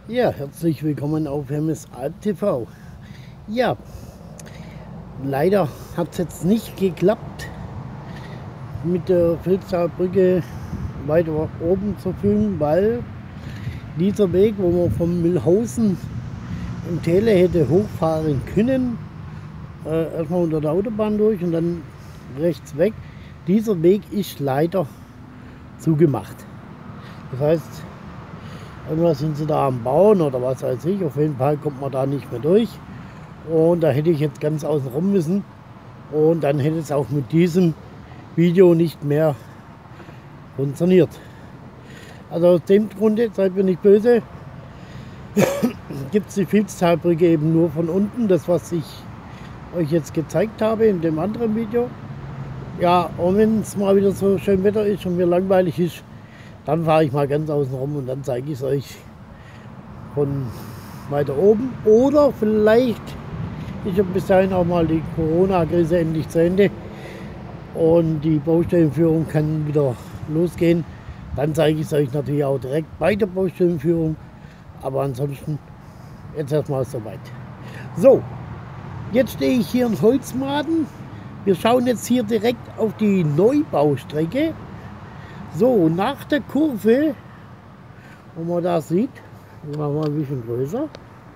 Ja, herzlich willkommen auf Hermes Alp TV. Ja, leider hat es jetzt nicht geklappt, mit der Filztalbrücke weiter oben zu filmen, weil dieser Weg, wo man von Mühlhausen im Täle hätte hochfahren können, erstmal unter der Autobahn durch und dann rechts weg, dieser Weg ist leider zugemacht. Das heißt, irgendwas sind sie da am Bauen oder was weiß ich. Auf jeden Fall kommt man da nicht mehr durch. Und da hätte ich jetzt ganz außen rum müssen. Und dann hätte es auch mit diesem Video nicht mehr funktioniert. Also aus dem Grunde, seid mir nicht böse, gibt es die Filztalbrücke eben nur von unten. Das, was ich euch jetzt gezeigt habe in dem anderen Video. Ja, und wenn es mal wieder so schön Wetter ist und mir langweilig ist, dann fahre ich mal ganz außen rum und dann zeige ich es euch von weiter oben. Oder vielleicht ist ja bis dahin auch mal die Corona-Krise endlich zu Ende und die Baustellenführung kann wieder losgehen. Dann zeige ich es euch natürlich auch direkt bei der Baustellenführung. Aber ansonsten jetzt erstmal soweit. So, jetzt stehe ich hier in Holzmaden. Wir schauen jetzt hier direkt auf die Neubaustrecke. So, nach der Kurve, wo man da sieht, machen wir mal ein bisschen größer.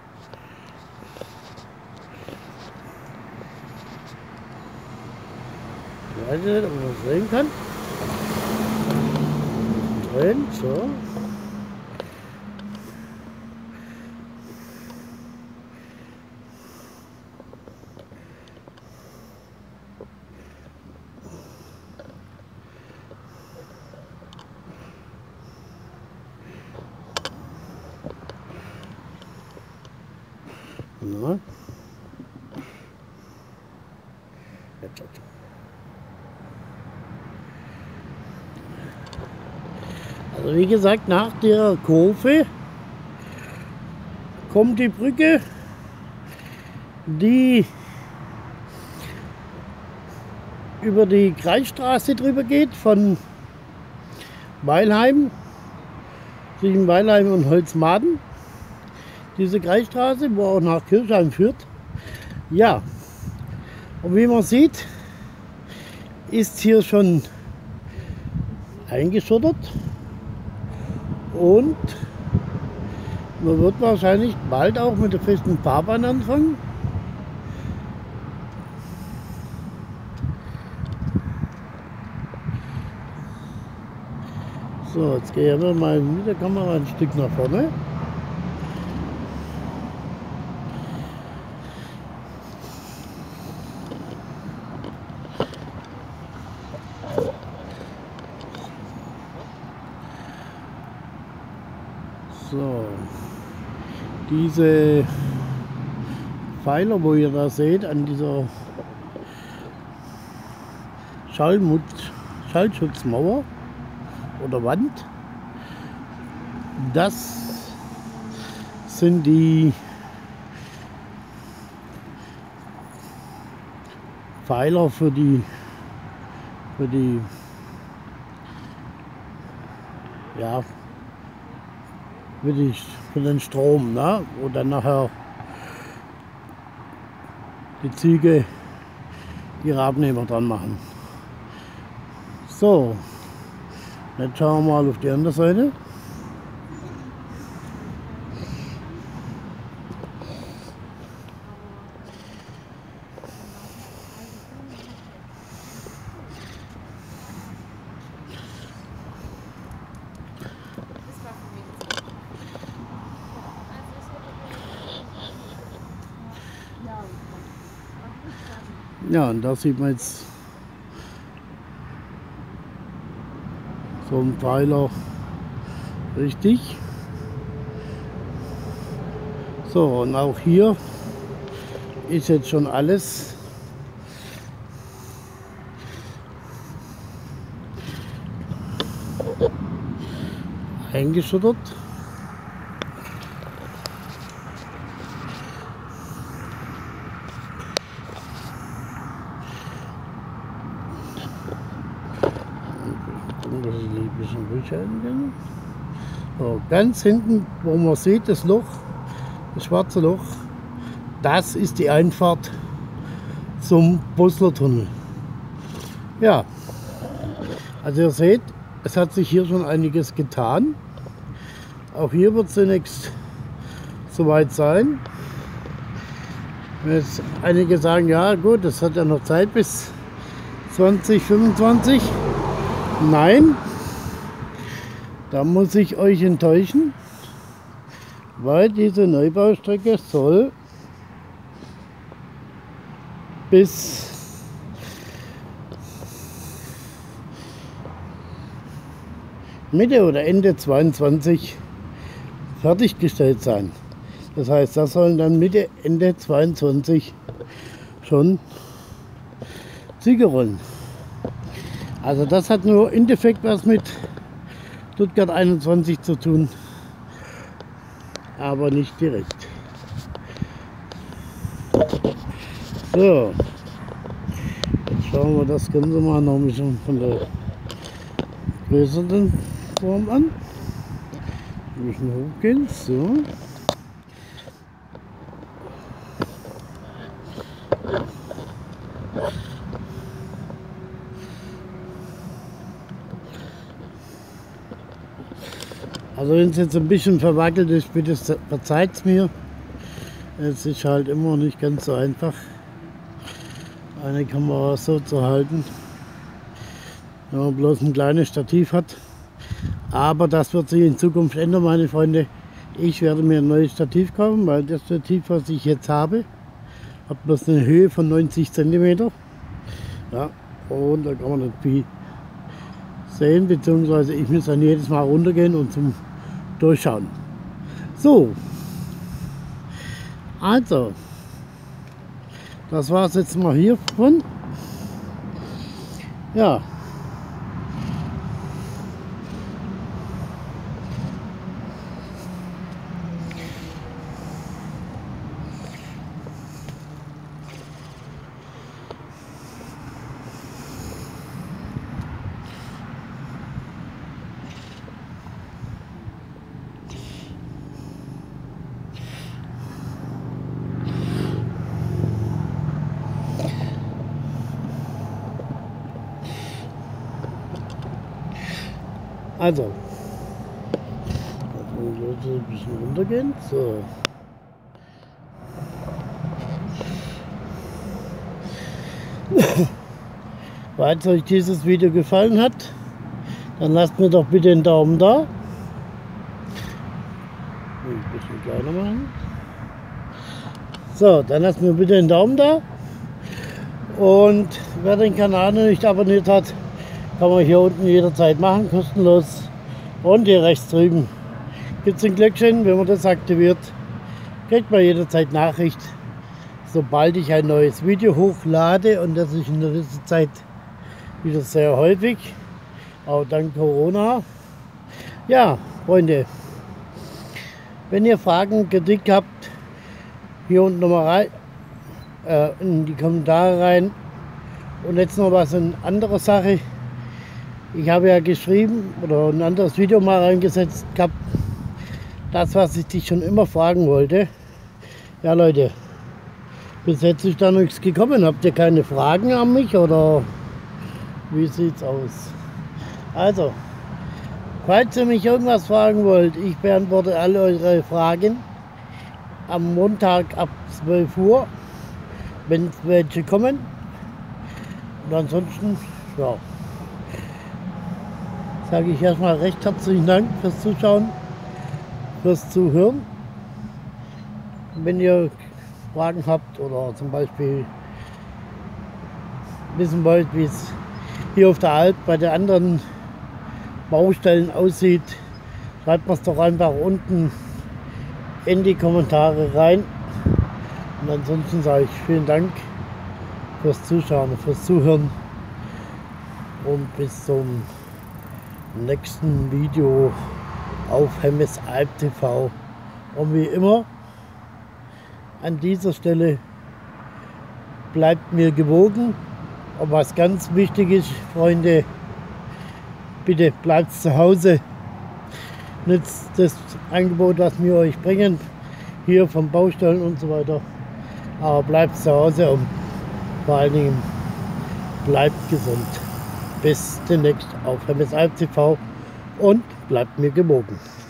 Ich weiß nicht, ob man das sehen kann. Drin, so. Na. Jetzt. Also wie gesagt, nach der Kurve kommt die Brücke, die über die Kreisstraße drüber geht von Weilheim, zwischen Weilheim und Holzmaden. Diese Kreisstraße, wo auch nach Kirchheim führt. Ja, und wie man sieht, ist hier schon eingeschottert und man wird wahrscheinlich bald auch mit der festen Fahrbahn anfangen. So, jetzt gehen wir mal mit der Kamera ein Stück nach vorne. So, diese Pfeiler, wo ihr da seht, an dieser Schallschutzmauer oder Wand, das sind die Pfeiler für ja, für den Strom, ne? Wo dann nachher die Züge ihre Abnehmer dran machen. So, jetzt schauen wir mal auf die andere Seite. Ja, und da sieht man jetzt so einen Pfeiler richtig. So, und auch hier ist jetzt schon alles eingeschüttet. Dass ich die ein bisschen durchhalten kann. So, ganz hinten, wo man sieht, das Loch, das schwarze Loch, das ist die Einfahrt zum Buslertunnel. Ja, also ihr seht, es hat sich hier schon einiges getan. Auch hier wird es zunächst soweit sein. Wenn jetzt einige sagen, ja gut, das hat ja noch Zeit bis 2025. Nein, da muss ich euch enttäuschen, weil diese Neubaustrecke soll bis Mitte oder Ende 22 fertiggestellt sein. Das heißt, das sollen dann Mitte, Ende 22 schon Züge rollen. Also das hat nur indirekt was mit Stuttgart 21 zu tun, aber nicht direkt. So, jetzt schauen wir das Ganze mal noch ein bisschen von der größeren Form an. Wir müssen hochgehen, so. Also wenn es jetzt ein bisschen verwackelt ist, bitte verzeiht es mir. Es ist halt immer nicht ganz so einfach, eine Kamera so zu halten, wenn man bloß ein kleines Stativ hat. Aber das wird sich in Zukunft ändern, meine Freunde. Ich werde mir ein neues Stativ kaufen, weil das Stativ, was ich jetzt habe, hat bloß eine Höhe von 90 cm. Ja, und da kann man nicht viel sehen, beziehungsweise ich muss dann jedes Mal runtergehen und zum Durchschauen. So, also, das war es jetzt mal hiervon. Ja. Also, ein bisschen runtergehen. So. Falls euch dieses Video gefallen hat, dann lasst mir doch bitte einen Daumen da. Ein bisschen kleiner machen. So, dann lasst mir bitte einen Daumen da. Und wer den Kanal noch nicht abonniert hat, kann man hier unten jederzeit machen, kostenlos. Und hier rechts drüben gibt es ein Glöckchen, wenn man das aktiviert, kriegt man jederzeit Nachricht, sobald ich ein neues Video hochlade. Und das ist in der letzten Zeit wieder sehr häufig, auch dank Corona. Ja, Freunde, wenn ihr Fragen, Kritik habt, hier unten nochmal rein, in die Kommentare rein. Und jetzt noch was in anderer Sache. Ich habe ja geschrieben oder ein anderes Video mal reingesetzt gehabt, das, was ich dich schon immer fragen wollte. Ja Leute, bis jetzt ist da nichts gekommen. Habt ihr keine Fragen an mich oder wie sieht's aus? Also, falls ihr mich irgendwas fragen wollt, ich beantworte alle eure Fragen am Montag ab 12 Uhr, wenn welche kommen. Und ansonsten, ja, sage ich erstmal recht herzlichen Dank fürs Zuschauen, fürs Zuhören. Wenn ihr Fragen habt oder zum Beispiel wissen wollt, wie es hier auf der Alp bei den anderen Baustellen aussieht, schreibt mir es doch einfach unten in die Kommentare rein. Und ansonsten sage ich vielen Dank fürs Zuschauen, fürs Zuhören und bis zum nächsten Video auf Hemmes Alp TV. Und wie immer an dieser Stelle bleibt mir gewogen. Und was ganz wichtig ist, Freunde, bitte bleibt zu Hause. nützt das Angebot, das wir euch bringen, hier von Baustellen und so weiter. Aber bleibt zu Hause und vor allen Dingen bleibt gesund. Bis demnächst auf MSALB TV und bleibt mir gewogen.